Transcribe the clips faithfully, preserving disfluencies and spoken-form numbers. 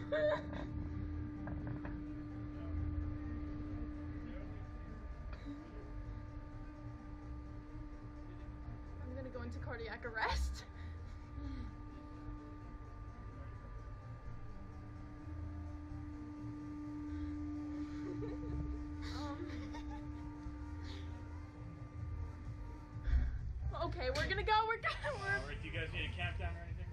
I'm gonna go into cardiac arrest. um, okay, we're gonna go. We're gonna. We're... Alright, do you guys need a countdown or anything?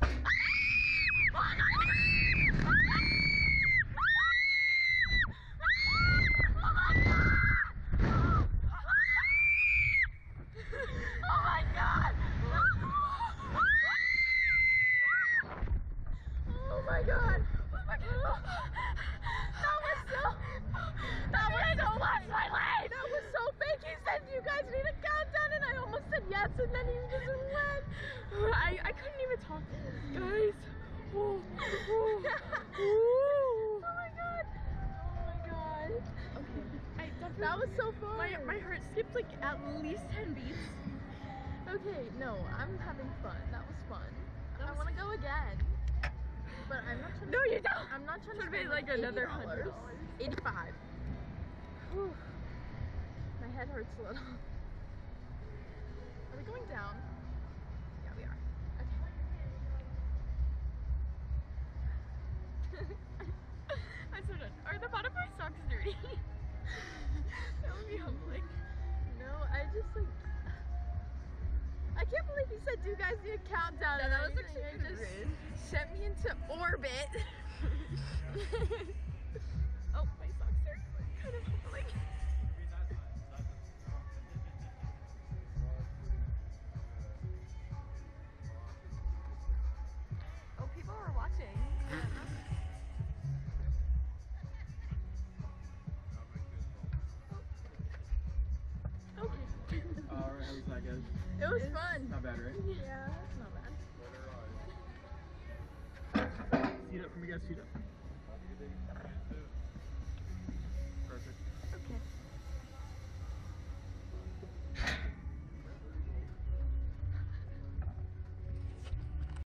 Oh my god! Oh my god! That was so. That was so much my life! That was so fake. He said you guys need a countdown, and I almost said yes, and then he just went. I I couldn't even talk, guys. Oh, oh, oh my god! Oh my god! Okay, I definitely. That was so fun. My my heart skipped like at least ten beats. Okay, no, I'm having fun. That was fun. That was I want to go again. But I'm not trying to. No, you don't. I'm not trying to spend like, like another hundred dollars. Eighty-five. Whew. My head hurts a little. Are we going down? Yeah, we are. Okay. I'm so done. Are the bottom of our socks dirty? That would be humbling. No, I just like. I can't believe you said, do you guys need a countdown? No, that was actually just rude. Sent me into orbit. Oh, my socks are kind of humbling. Oh, people are watching. Okay. Alright, how was that, guys? It was fun. Not bad, right? Yeah, that's not bad. Seat up for me, guys. Seat up.